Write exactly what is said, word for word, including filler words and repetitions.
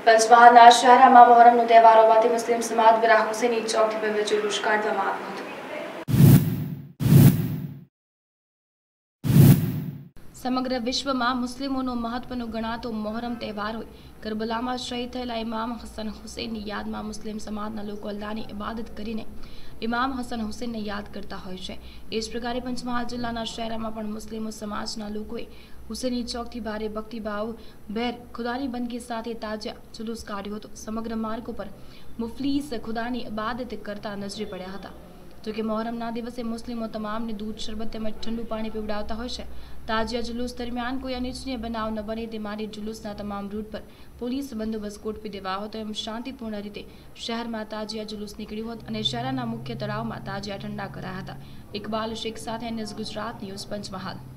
पंचमहाल शहर में मोहरम तहेवार होवाथी मुस्लिम समाज द्वारा हुसैनी चौक भव्य जुलूस काढवामां आव्युं हतुं। समग्र विश्व में मुस्लिमों महत्वनो गणातो मोहरम तहेवार होय करबला में शहीद थयेला इमाम हसन हुसैन की याद में मुस्लिम समाजना लोको अल्लाहनी इबादत करीने इमाम हसन हुसैन ने याद करता होय छे। इस प्रकार पंचमहाल जिल्लाना शहर में पण मुस्लिम समाजना लोकोए हुसैनी चौक थी भारे भक्तिभाव भेर खुदानी बंदगी साथे ताजिया जुलूस काढ्यो हतो। समग्र मार्गों पर मुफलीस खुदानी इबादत करता नजरे पड्या हता। जो कि मोहरमना दिवसे मुस्लिमों तमाम ने दूध शरबत તેમજ ठंडू पानी पीवડાવતા હોય છે। તાજિયા जुलूस दरमियान कोई अनिच्छनीय बनाव न बने ते माटे जुलूसना तमाम रूट पर पोलीस बंदोबस्त गोठवी देवायो हतो। एम शांतिपूर्ण रीते शहर में ताजिया जुलूस निकळ्यो हतो અને શહેરના મુખ્ય તળાવમાં તાજિયા ઠંડા કરાયા હતા। ઇકબાલ શેખ સાથે ન્યૂઝ ગુજરાત ન્યૂઝ पंचमहाल।